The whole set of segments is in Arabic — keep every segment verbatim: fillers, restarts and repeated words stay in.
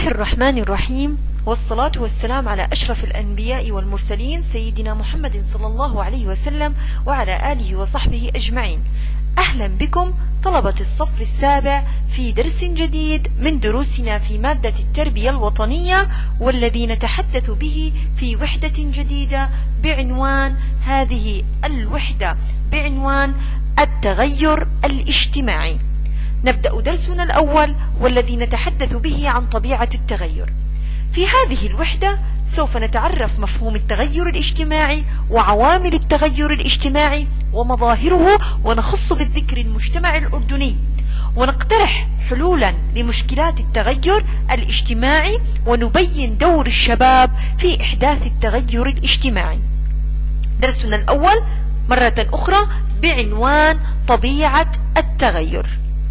الله الرحمن الرحيم، والصلاة والسلام على أشرف الأنبياء والمرسلين سيدنا محمد صلى الله عليه وسلم وعلى آله وصحبه أجمعين. أهلا بكم طلبة الصف السابع في درس جديد من دروسنا في مادة التربية الوطنية، والذي نتحدث به في وحدة جديدة بعنوان هذه الوحدة بعنوان التغير الاجتماعي. نبدأ درسنا الأول والذي نتحدث به عن طبيعة التغير. في هذه الوحدة سوف نتعرف مفهوم التغير الاجتماعي وعوامل التغير الاجتماعي ومظاهره، ونخص بالذكر المجتمع الأردني، ونقترح حلولا لمشكلات التغير الاجتماعي، ونبين دور الشباب في إحداث التغير الاجتماعي. درسنا الأول مرة أخرى بعنوان طبيعة التغير.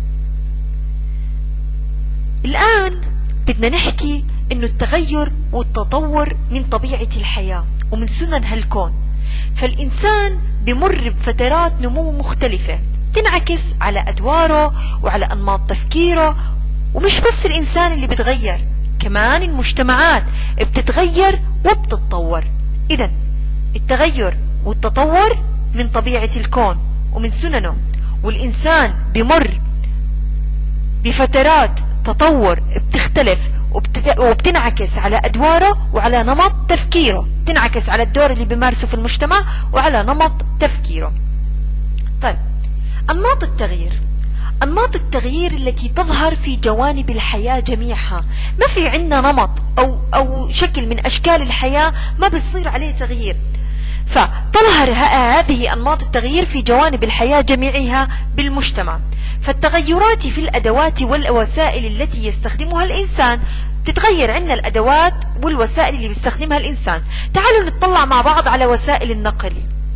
الآن بدنا نحكي إنه التغير والتطور من طبيعة الحياة ومن سنن هالكون، فالإنسان بمر بفترات نمو مختلفة تنعكس على أدواره وعلى أنماط تفكيره، ومش بس الإنسان اللي بتغير، كمان المجتمعات بتتغير وبتتطور. إذن التغير والتطور من طبيعة الكون ومن سننه، والإنسان بمر بفترات تطور بتختلف وبتنعكس على أدواره وعلى نمط تفكيره، تنعكس على الدور اللي بيمارسه في المجتمع وعلى نمط تفكيره. طيب، أنماط التغيير. أنماط التغيير التي تظهر في جوانب الحياة جميعها، ما في عندنا نمط أو, أو شكل من أشكال الحياة ما بيصير عليه تغيير، فتظهر هذه أنماط التغيير في جوانب الحياة جميعها بالمجتمع. فالتغيرات في الأدوات والوسائل التي يستخدمها الإنسان تتغير عندنا الأدوات والوسائل اللي بيستخدمها الإنسان. تعالوا نطلع مع بعض على وسائل النقل.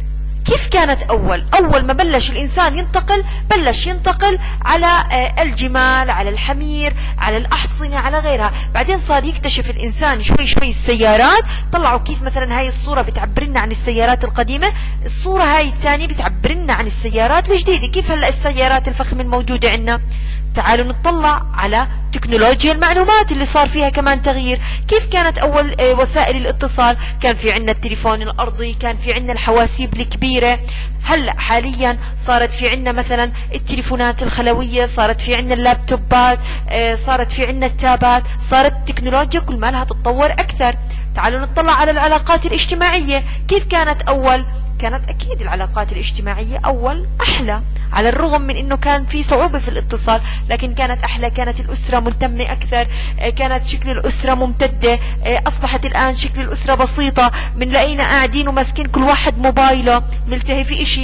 كيف كانت أول؟ أول ما بلش الإنسان ينتقل بلش ينتقل على الجمال، على الحمير، على الأحصنة، على غيرها. بعدين صار يكتشف الإنسان شوي شوي السيارات. طلعوا كيف مثلا هاي الصورة بتعبرنا عن السيارات القديمة، الصورة هاي الثانية بتعبرنا عن السيارات الجديدة. كيف هلأ السيارات الفخمة الموجودة عندنا؟ تعالوا نطلع على تكنولوجيا المعلومات اللي صار فيها كمان تغيير. كيف كانت أول وسائل الاتصال؟ كان في عندنا التليفون الأرضي، كان في عندنا الحواسيب الكبيرة. هلأ حاليا صارت في عندنا مثلا التليفونات الخلوية، صارت في عندنا اللابتوبات، صارت في عندنا التابات، صارت التكنولوجيا كل ما لها تتطور أكثر. تعالوا نطلع على العلاقات الاجتماعية. كيف كانت أول؟ كانت أكيد العلاقات الاجتماعية أول أحلى، على الرغم من أنه كان في صعوبة في الاتصال، لكن كانت أحلى. كانت الأسرة ملتمة أكثر، كانت شكل الأسرة ممتدة. أصبحت الآن شكل الأسرة بسيطة، بنلاقينا قاعدين وماسكين كل واحد موبايله ملتهي في إشي.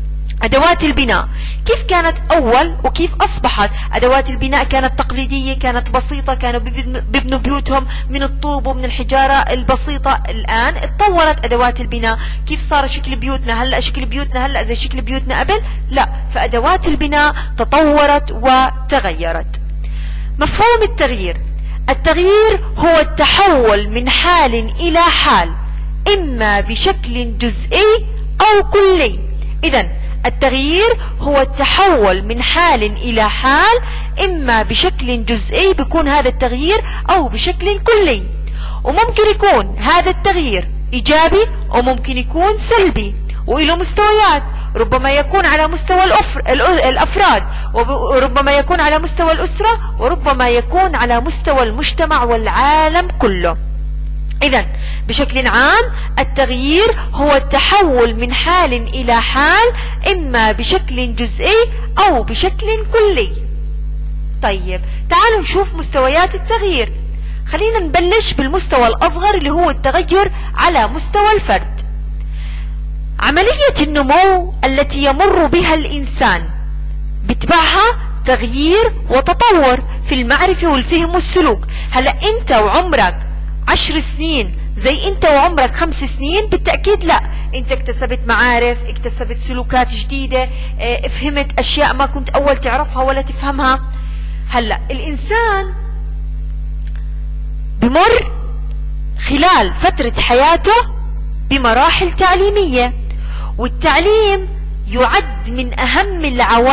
أدوات البناء كيف كانت أول وكيف أصبحت؟ أدوات البناء كانت تقليدية، كانت بسيطة، كانوا بيبنوا بيوتهم من الطوب ومن الحجارة البسيطة. الآن اتطورت أدوات البناء. كيف صار شكل بيوتنا هلأ؟ شكل بيوتنا هلأ زي شكل بيوتنا قبل؟ لا، فأدوات البناء تطورت وتغيرت. مفهوم التغيير. التغيير هو التحول من حال إلى حال، إما بشكل جزئي أو كلي. إذن التغيير هو التحول من حال إلى حال، إما بشكل جزئي بيكون هذا التغيير أو بشكل كلي. وممكن يكون هذا التغيير إيجابي وممكن يكون سلبي، وإله مستويات. ربما يكون على مستوى الأفر... الأفراد، وربما يكون على مستوى الأسرة، وربما يكون على مستوى المجتمع والعالم كله. إذن بشكل عام التغيير هو التحول من حال إلى حال، إما بشكل جزئي أو بشكل كلي. طيب، تعالوا نشوف مستويات التغيير. خلينا نبلش بالمستوى الأصغر اللي هو التغير على مستوى الفرد. عملية النمو التي يمر بها الإنسان بتبعها تغيير وتطور في المعرفة والفهم والسلوك. هلأ أنت وعمرك عشر سنين زي انت وعمرك خمس سنين؟ بالتأكيد لا. انت اكتسبت معارف، اكتسبت سلوكات جديدة، اه فهمت اشياء ما كنت اول تعرفها ولا تفهمها. هلأ الانسان بمر خلال فترة حياته بمراحل تعليمية، والتعليم يعد من اهم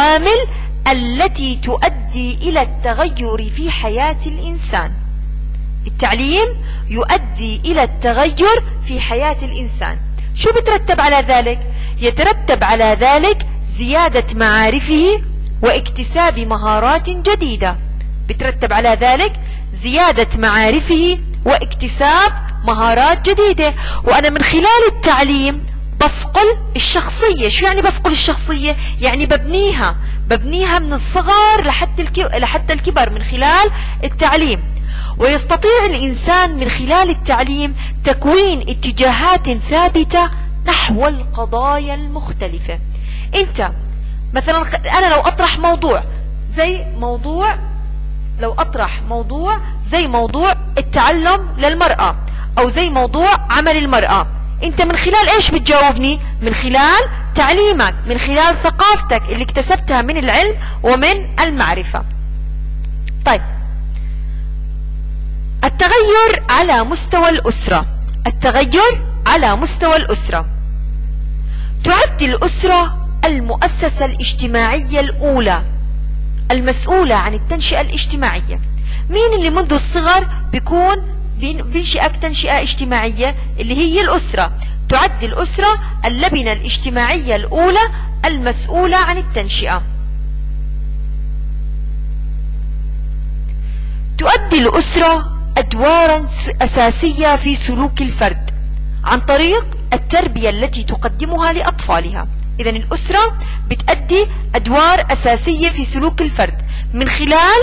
العوامل التي تؤدي الى التغير في حياة الانسان. التعليم يؤدي إلى التغير في حياة الإنسان. شو بترتب على ذلك؟ يترتب على ذلك زيادة معارفه واكتساب مهارات جديدة. بترتب على ذلك زيادة معارفه واكتساب مهارات جديدة. وأنا من خلال التعليم بصقل الشخصية. شو يعني بصقل الشخصية؟ يعني ببنيها ببنيها من الصغر لحتى الكبر من خلال التعليم. ويستطيع الإنسان من خلال التعليم تكوين اتجاهات ثابتة نحو القضايا المختلفة. انت مثلا انا لو اطرح موضوع زي موضوع لو اطرح موضوع زي موضوع التعلم للمرأة او زي موضوع عمل المرأة، انت من خلال ايش بتجاوبني؟ من خلال تعليمك، من خلال ثقافتك اللي اكتسبتها من العلم ومن المعرفة. طيب، التغير على مستوى الأسرة. التغير على مستوى الأسرة. تعد الأسرة المؤسسة الاجتماعية الأولى المسؤولة عن التنشئة الاجتماعية. مين اللي منذ الصغر بيكون بينشئك تنشئة اجتماعية؟ اللي هي الأسرة. تعد الأسرة اللبنة الاجتماعية الأولى المسؤولة عن التنشئة. تؤدي الأسرة أدوارا أساسية في سلوك الفرد عن طريق التربية التي تقدمها لأطفالها. إذن الأسرة بتؤدي أدوار أساسية في سلوك الفرد من خلال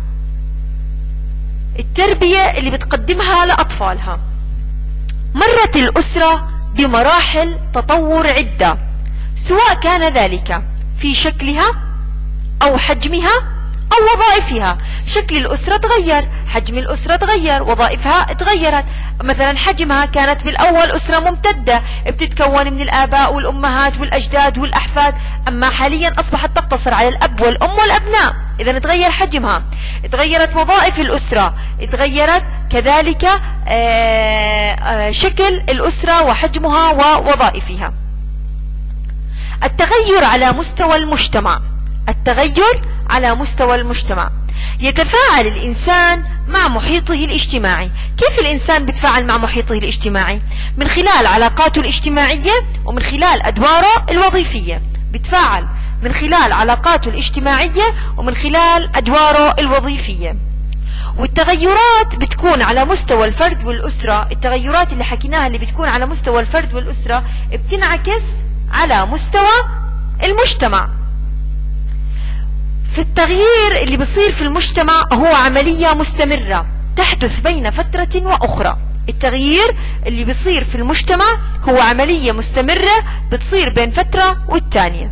التربية اللي بتقدمها لأطفالها. مرت الأسرة بمراحل تطور عدة، سواء كان ذلك في شكلها أو حجمها أو وظائفها. شكل الأسرة تغير، حجم الأسرة تغير، وظائفها تغيرت. مثلا حجمها كانت بالأول أسرة ممتدة بتتكون من الآباء والأمهات والأجداد والأحفاد، أما حاليا أصبحت تقتصر على الأب والأم والأبناء. إذا تغير حجمها، تغيرت وظائف الأسرة، تغيرت كذلك شكل الأسرة وحجمها ووظائفها. التغير على مستوى المجتمع. التغير على مستوى المجتمع. يتفاعل الإنسان مع محيطه الاجتماعي. كيف الإنسان بيتفاعل مع محيطه الاجتماعي؟ من خلال علاقاته الاجتماعية ومن خلال أدواره الوظيفية. بيتفاعل من خلال علاقاته الاجتماعية ومن خلال أدواره الوظيفية. والتغيرات بتكون على مستوى الفرد والأسرة. التغيرات اللي حكيناها اللي بتكون على مستوى الفرد والأسرة بتنعكس على مستوى المجتمع. في التغيير اللي بصير في المجتمع هو عملية مستمرة تحدث بين فترة وأخرى. التغيير اللي بصير في المجتمع هو عملية مستمرة بتصير بين فترة والتانية.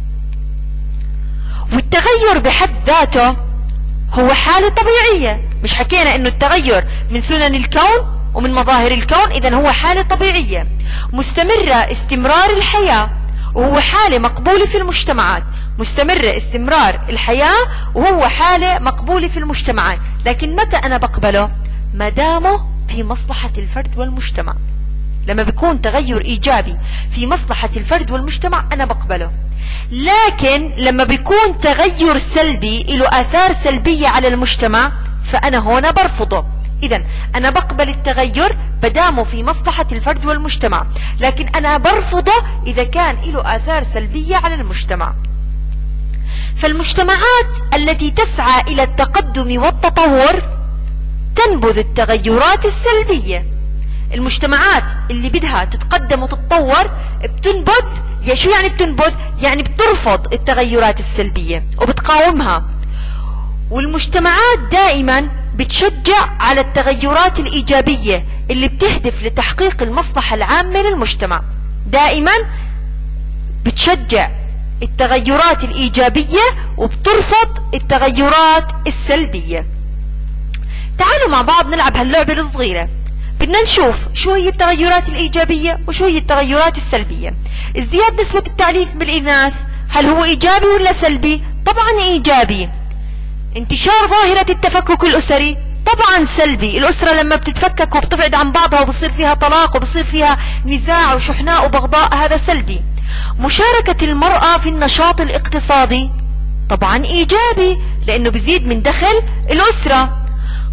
والتغير بحد ذاته هو حالة طبيعية. مش حكينا انه التغير من سنن الكون ومن مظاهر الكون؟ اذا هو حالة طبيعية مستمرة استمرار الحياة، وهو حالة مقبولة في المجتمعات. مستمرة استمرار الحياة وهو حالة مقبولة في المجتمعات. لكن متى أنا بقبله؟ ما دامه في مصلحة الفرد والمجتمع. لما بيكون تغير إيجابي في مصلحة الفرد والمجتمع أنا بقبله. لكن لما بيكون تغير سلبي له آثار سلبية على المجتمع فأنا هنا برفضه. إذا أنا بقبل التغير بدامه في مصلحة الفرد والمجتمع، لكن أنا برفضه إذا كان له آثار سلبية على المجتمع. فالمجتمعات التي تسعى إلى التقدم والتطور تنبذ التغيرات السلبية. المجتمعات اللي بدها تتقدم وتتطور بتنبذ. يا شو يعني بتنبذ؟ يعني بترفض التغيرات السلبية وبتقاومها. والمجتمعات دائما بتشجع على التغيرات الإيجابية اللي بتهدف لتحقيق المصلحة العامة للمجتمع. دائما بتشجع التغيرات الإيجابية وبترفض التغيرات السلبية. تعالوا مع بعض نلعب هاللعبة الصغيرة. بدنا نشوف شو هي التغيرات الإيجابية وشو هي التغيرات السلبية. ازدياد نسبة التعليف بالإناث هل هو إيجابي ولا سلبي؟ طبعا إيجابي. انتشار ظاهرة التفكك الأسري طبعا سلبي. الأسرة لما بتتفكك وبتبعد عن بعضها وبصير فيها طلاق وبصير فيها نزاع وشحناء وبغضاء هذا سلبي. مشاركة المرأة في النشاط الاقتصادي طبعا إيجابي لأنه بيزيد من دخل الأسرة.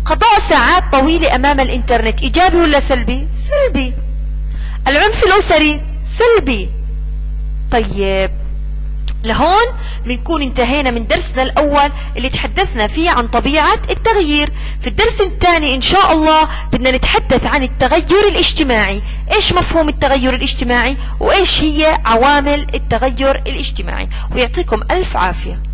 قضاء ساعات طويلة أمام الإنترنت إيجابي ولا سلبي؟ سلبي. العنف الأسري سلبي. طيب لهون بنكون انتهينا من درسنا الأول اللي تحدثنا فيه عن طبيعة التغيير. في الدرس الثاني إن شاء الله بدنا نتحدث عن التغير الاجتماعي. إيش مفهوم التغير الاجتماعي وإيش هي عوامل التغير الاجتماعي. ويعطيكم ألف عافية.